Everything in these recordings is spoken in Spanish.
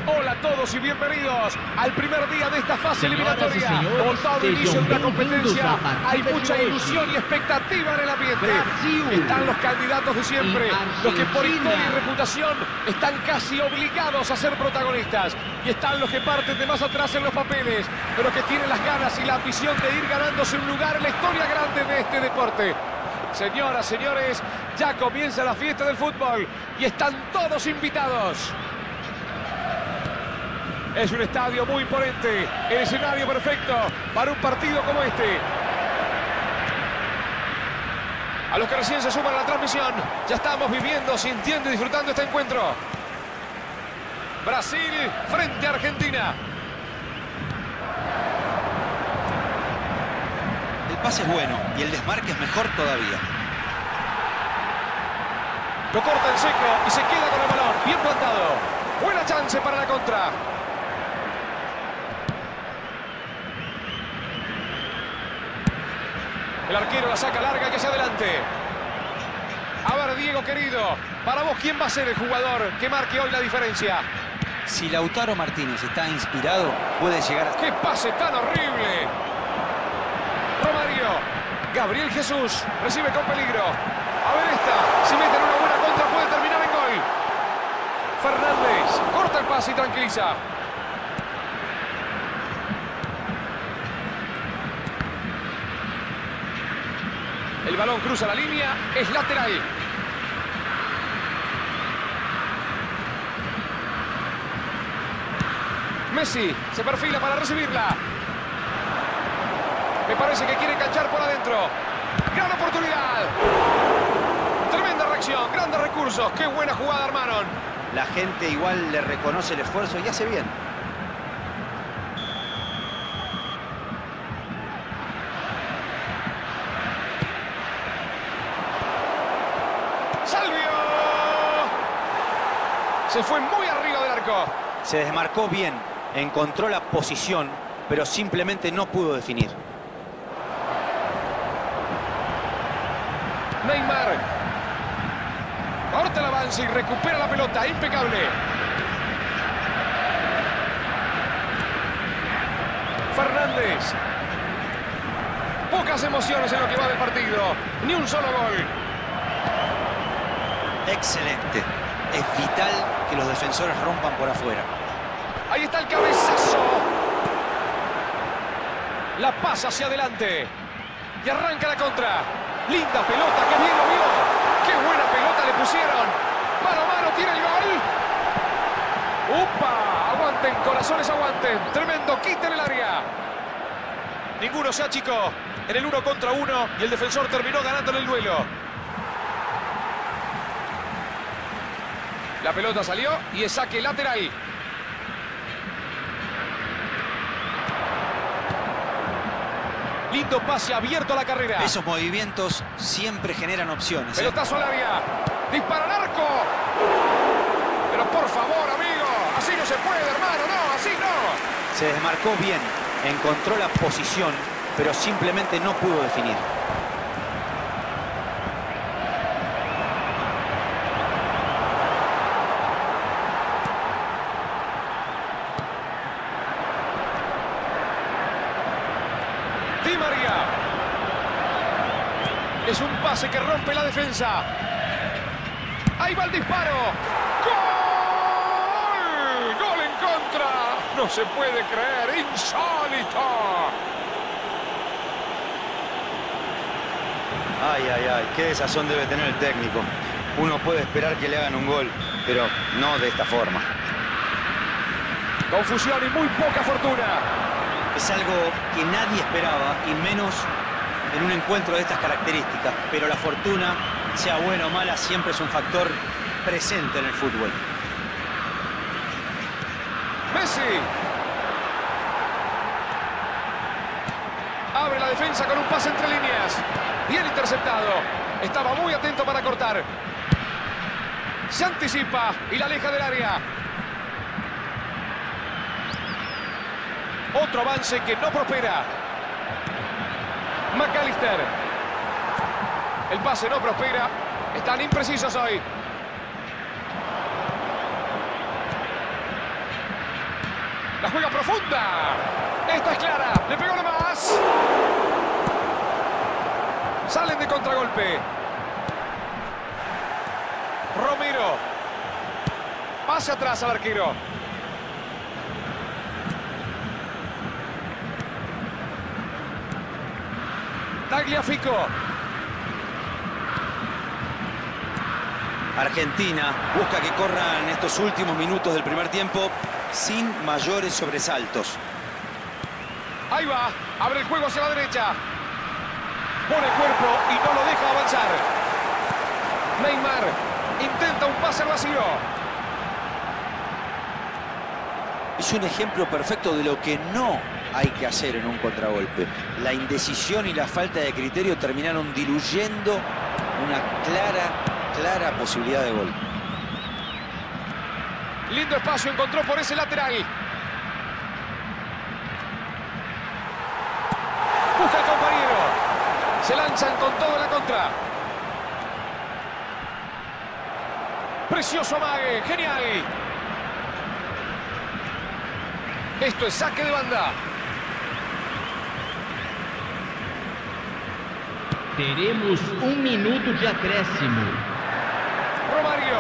Hola a todos y bienvenidos al primer día de esta fase eliminatoria. Como todo inicio de una competencia, hay mucha ilusión y expectativa en el ambiente. Están los candidatos de siempre, los que por historia y reputación están casi obligados a ser protagonistas. Y están los que parten de más atrás en los papeles, pero que tienen las ganas y la ambición de ir ganándose un lugar en la historia grande de este deporte. Señoras, señores, ya comienza la fiesta del fútbol y están todos invitados. Es un estadio muy imponente, el escenario perfecto para un partido como este. A los que recién se suman a la transmisión, ya estamos viviendo, sintiendo y disfrutando este encuentro. Brasil frente a Argentina. El pase es bueno y el desmarque es mejor todavía. Lo corta en seco y se queda con el balón. Bien plantado. Buena chance para la contra. El arquero la saca larga y hacia adelante. A ver, Diego querido, para vos, ¿quién va a ser el jugador que marque hoy la diferencia? Si Lautaro Martínez está inspirado, puede llegar a... ¡Qué pase tan horrible! Romario. Gabriel Jesús recibe con peligro. A ver esta. Si meten una buena contra puede terminar en gol. Fernández corta el pase y tranquiliza. El balón cruza la línea, es lateral. Messi se perfila para recibirla. Me parece que quiere enganchar por adentro. ¡Gran oportunidad! Tremenda reacción, grandes recursos. ¡Qué buena jugada armaron! La gente igual le reconoce el esfuerzo y hace bien. ¡Salvio! Se fue muy arriba del arco. Se desmarcó bien, encontró la posición, pero simplemente no pudo definir. Neymar. Corta el avance y recupera la pelota. Impecable. Fernández. Pocas emociones en lo que va del partido. Ni un solo gol. Excelente. Es vital que los defensores rompan por afuera. Ahí está el cabezazo. La pasa hacia adelante. Y arranca la contra. Linda pelota, que bien lo vio. ¡Qué buena pelota le pusieron! Mano a mano, tiene el gol. ¡Upa! Aguanten, corazones, aguanten. Tremendo, quiten el área. Ninguno se achicó en el 1 contra 1 y el defensor terminó ganándole el duelo. La pelota salió y es saque lateral. Lindo pase abierto a la carrera. Esos movimientos siempre generan opciones. Pelotazo al área. Dispara al arco. Pero por favor, amigo. Así no se puede, hermano. No, así no. Se desmarcó bien. Encontró la posición, pero simplemente no pudo definir. Di María. Es un pase que rompe la defensa. Ahí va el disparo. ¡Gol! ¡Gol en contra! No se puede creer. ¡Insólito! Ay, ay, ay. Qué desazón debe tener el técnico. Uno puede esperar que le hagan un gol, pero no de esta forma. Confusión y muy poca fortuna. Es algo que nadie esperaba, y menos en un encuentro de estas características. Pero la fortuna, sea buena o mala, siempre es un factor presente en el fútbol. Messi. Abre la defensa con un pase entre líneas. Bien interceptado. Estaba muy atento para cortar. Se anticipa y la aleja del área. Otro avance que no prospera. McAllister. El pase no prospera. Están imprecisos hoy. La juega profunda. Esta es clara. Le pegó nomás. Salen de contragolpe. Romero. Pase atrás al arquero. Tagliafico. Argentina busca que corran estos últimos minutos del primer tiempo sin mayores sobresaltos. Ahí va. Abre el juego hacia la derecha. Pone el cuerpo y no lo deja avanzar. Neymar intenta un pase al vacío. Es un ejemplo perfecto de lo que no hay que hacer en un contragolpe. La indecisión y la falta de criterio terminaron diluyendo una clara posibilidad de gol. Lindo espacio encontró por ese lateral. Busca al compañero. Se lanzan con todo en la contra. Precioso amague. Genial. Esto es saque de banda. Teremos minuto de acréscimo. Romario.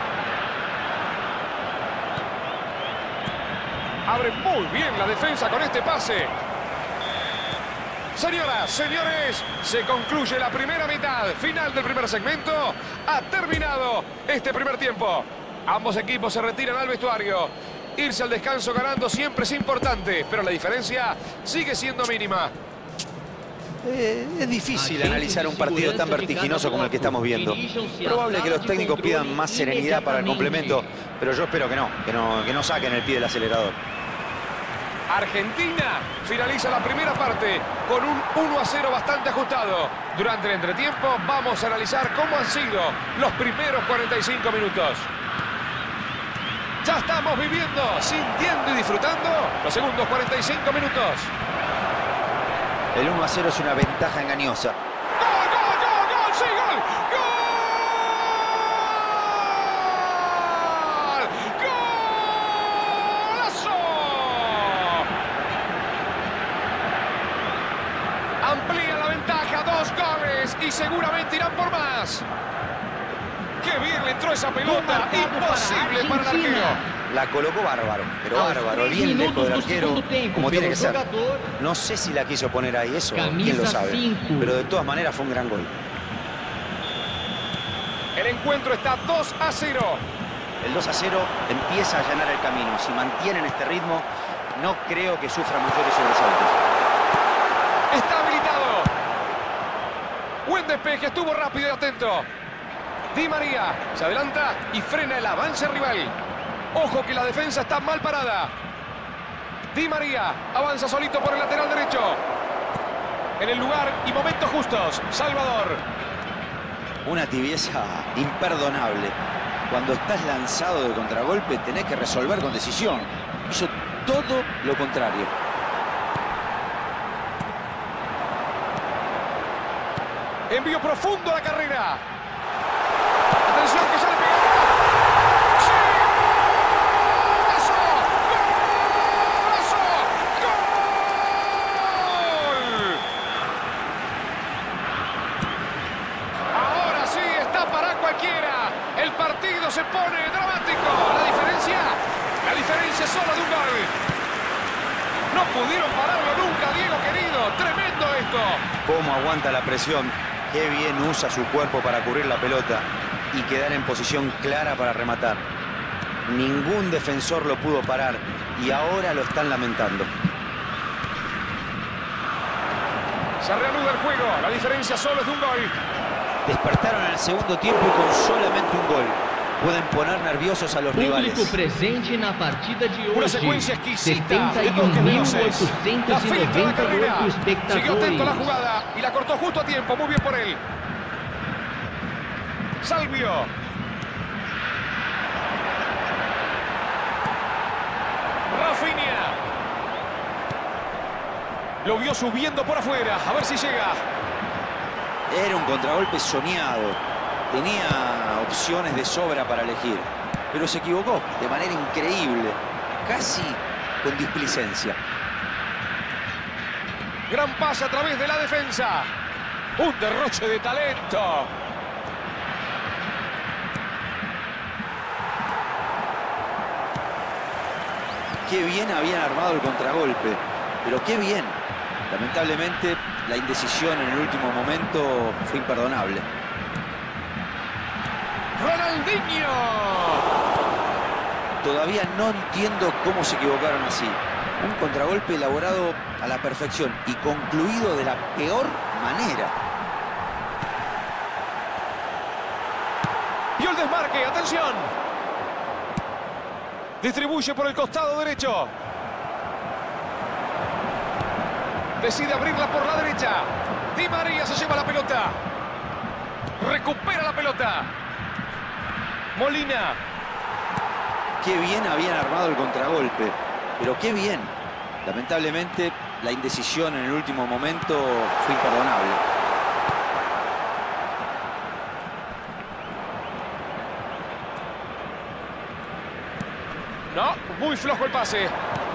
Abre muy bien la defensa con este pase. Señoras, señores, se concluye la primera mitad. Final del primer segmento. Ha terminado este primer tiempo. Ambos equipos se retiran al vestuario. Irse al descanso ganando siempre es importante, pero la diferencia sigue siendo mínima. Es difícil analizar un partido tan vertiginoso como el que estamos viendo. Probable que los técnicos pidan más serenidad para el complemento, pero yo espero que no saquen el pie del acelerador. Argentina finaliza la primera parte con un 1-0 bastante ajustado. Durante el entretiempo vamos a analizar cómo han sido los primeros 45 minutos. Ya estamos viviendo, sintiendo y disfrutando los segundos 45 minutos. El 1-0 es una ventaja engañosa. ¡Gol, gol, gol, gol! ¡Sí, gol! ¡Gol! ¡Golazo! Amplía la ventaja, 2 goles y seguramente irán por más. ¡Qué bien le entró esa pelota! Imposible para el arquero. La colocó bárbaro, pero bárbaro, bien lejos del arquero, como tiene que ser. No sé si la quiso poner ahí, eso quién lo sabe, pero de todas maneras fue un gran gol. El encuentro está 2-0. El 2-0 empieza a allanar el camino. Si mantienen este ritmo, no creo que sufra mayores sobresaltos. Está habilitado. Buen despeje, estuvo rápido y atento. Di María se adelanta y frena el avance rival. Ojo que la defensa está mal parada. Di María avanza solito por el lateral derecho. En el lugar y momentos justos, Salvador. Una tibieza imperdonable. Cuando estás lanzado de contragolpe tenés que resolver con decisión. Hizo todo lo contrario. Envío profundo a la carrera. Atención que sale pegado. ¡Sí! ¡Golazo! ¡Golazo! ¡Gol! Ahora sí está para cualquiera. El partido se pone dramático. La diferencia es solo de un gol. No pudieron pararlo nunca, Diego querido. Tremendo esto. Cómo aguanta la presión. Qué bien usa su cuerpo para cubrir la pelota y quedar en posición clara para rematar. Ningún defensor lo pudo parar y ahora lo están lamentando. Se reanuda el juego. La diferencia solo es de un gol. Despertaron en el segundo tiempo y con solamente un gol pueden poner nerviosos a los rivales. Público presente na partida de hoje. Una secuencia exquisita de toques veloces. La filtra la carrera. Siguió atento a la jugada y la cortó justo a tiempo. Muy bien por él. Salvio. Rafinha. Lo vio subiendo por afuera. A ver si llega. Era un contragolpe soñado. Tenía opciones de sobra para elegir, pero se equivocó de manera increíble. Casi con displicencia. Gran pase a través de la defensa. Un derroche de talento. Qué bien habían armado el contragolpe, pero qué bien. Lamentablemente, la indecisión en el último momento fue imperdonable. ¡Ronaldinho! Todavía no entiendo cómo se equivocaron así. Un contragolpe elaborado a la perfección y concluido de la peor manera. Y el desmarque, atención. Distribuye por el costado derecho. Decide abrirla por la derecha. Di María se lleva la pelota. Recupera la pelota. Molina. Qué bien habían armado el contragolpe, pero qué bien. Lamentablemente, la indecisión en el último momento fue imperdonable. No, muy flojo el pase.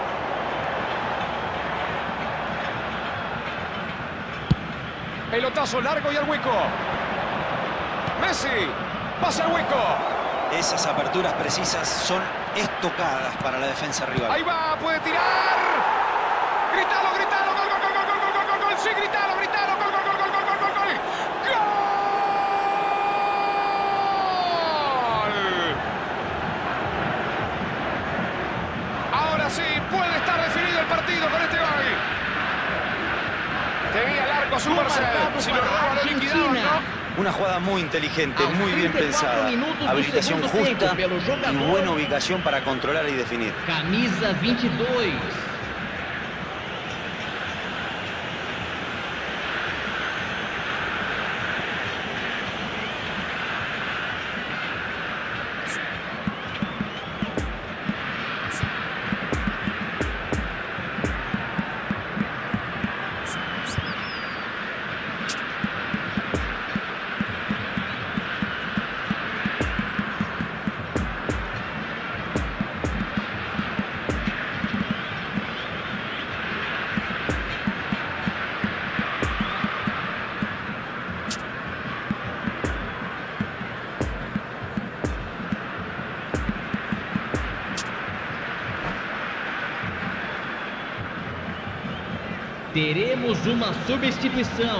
Pelotazo largo y al hueco. Messi, pasa al hueco. Esas aperturas precisas son estocadas para la defensa rival. Ahí va, puede tirar. Gritalo, gritalo, gol, gol, gol, gol, gol, gol, gol, gol. Sí, gritalo, gritalo, gol, gol, gol, gol, gol, gol, gol, gol. ¡Gol! Ahora sí, puede estar definido el partido con este gol. Tenía el arco su merced. Si lo roba, lo liquidaban, ¿no? Una jugada muy inteligente, muy bien pensada. Habilitación justa y buena ubicación para controlar y definir. Camisa 22. Teremos uma substituição.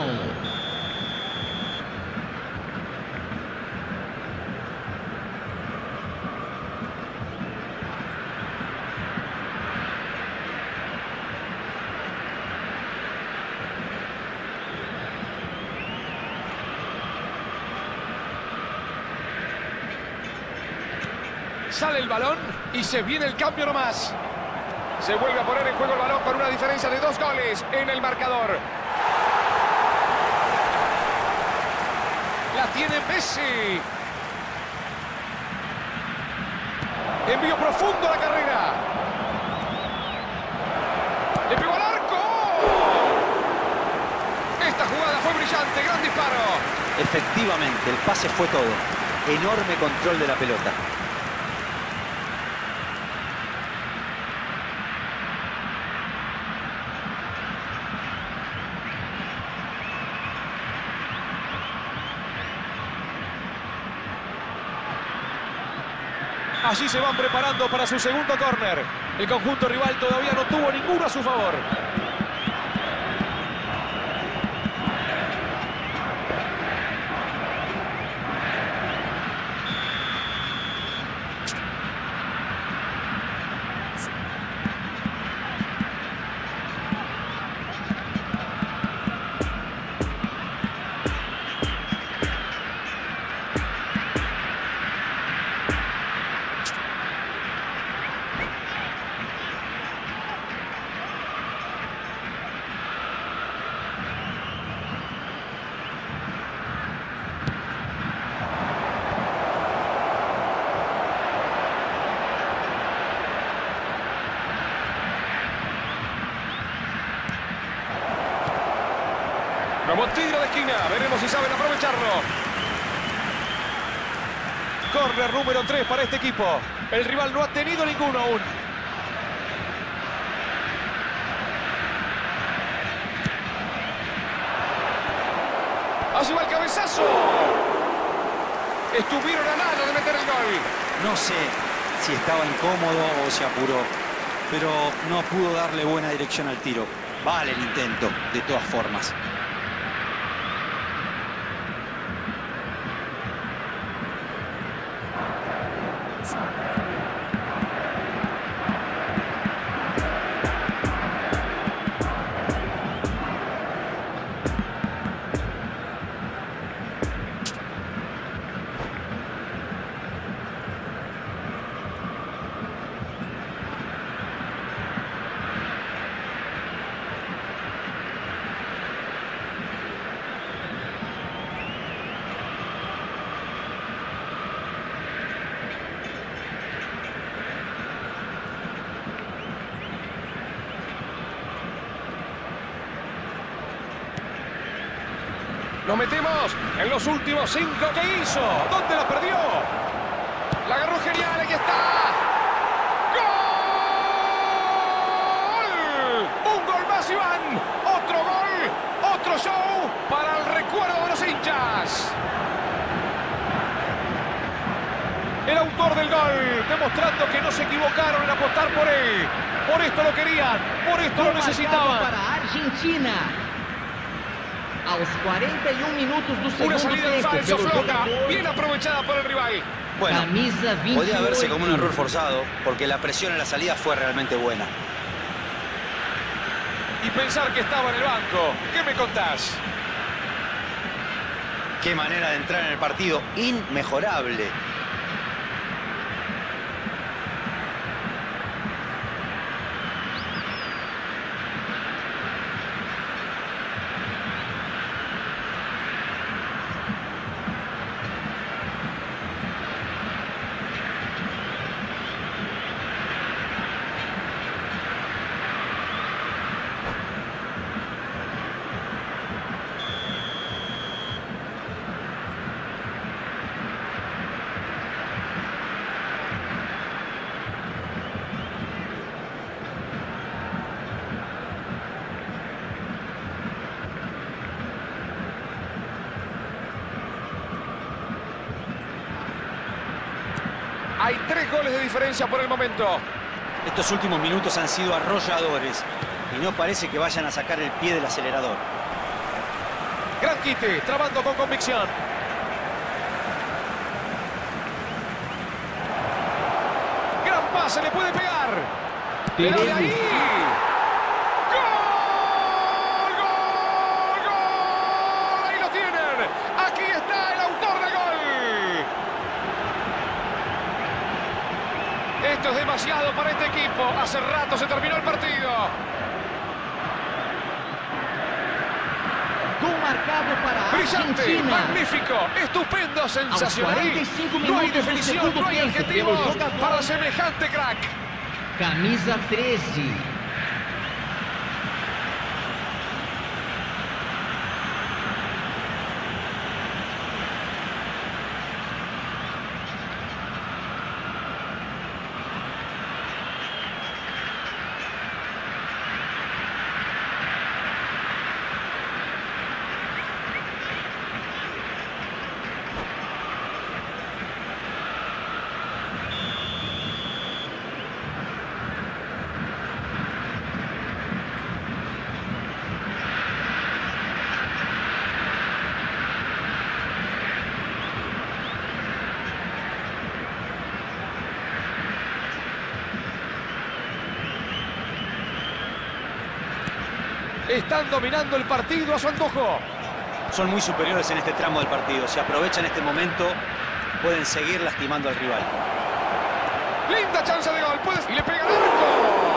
Sale el balón y se viene el cambio nomás. Se vuelve a poner en juego el balón con una diferencia de 2 goles en el marcador. La tiene Messi. Envío profundo a la carrera. Le pegó al arco. Esta jugada fue brillante, gran disparo. Efectivamente, el pase fue todo. Enorme control de la pelota. Allí se van preparando para su segundo córner. El conjunto rival todavía no tuvo ninguno a su favor. Como tiro de esquina, veremos si saben aprovecharlo. Córner número 3 para este equipo. El rival no ha tenido ninguno aún. Allí va el cabezazo. Estuvieron a nada de meter el gol. No sé si estaba incómodo o se apuró, pero no pudo darle buena dirección al tiro. Vale el intento, de todas formas. Nos metemos en los últimos 5 que hizo. ¿Dónde la perdió? La agarró genial, aquí está. ¡Gol! Un gol más, Iván. Otro gol, otro show para el recuerdo de los hinchas. El autor del gol, demostrando que no se equivocaron en apostar por él. Por esto lo querían, por esto lo necesitaban. Para Argentina. A los 41 minutos do segundo Una salida en tempo, falso pelo floja, jogador, bien aprovechada por el rival. Bueno, camisa 28. podía verse como un error forzado, porque la presión en la salida fue realmente buena. Y pensar que estaba en el banco. ¿Qué me contás? Qué manera de entrar en el partido, inmejorable. Hay 3 goles de diferencia por el momento. Estos últimos minutos han sido arrolladores y no parece que vayan a sacar el pie del acelerador. Gran quite, trabando con convicción. Gran pase, le puede pegar. Pero de ahí. ¡Gol! ¡Gol! ¡Gol! Ahí lo tienen. Aquí está el autor del gol. Esto es demasiado para este equipo. Hace rato se terminó el partido. Gol marcado para Brillante, Argentina. magnífico, estupendo, sensacional. 45 No hay minutos do definición, segundo no hay tempo, pelo adjetivos jogador, para semejante crack. camisa 13. Están dominando el partido a su antojo. Son muy superiores en este tramo del partido. Si aprovechan este momento, pueden seguir lastimando al rival. Linda chance de gol. Y le pega al arco.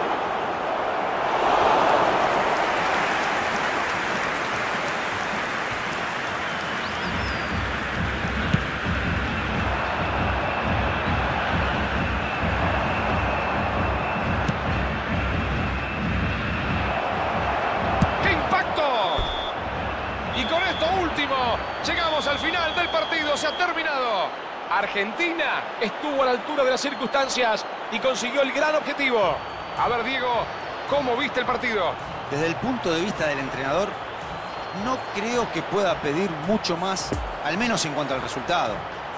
Y con esto último, llegamos al final del partido, se ha terminado. Argentina estuvo a la altura de las circunstancias y consiguió el gran objetivo. A ver, Diego, ¿cómo viste el partido? Desde el punto de vista del entrenador, no creo que pueda pedir mucho más, al menos en cuanto al resultado.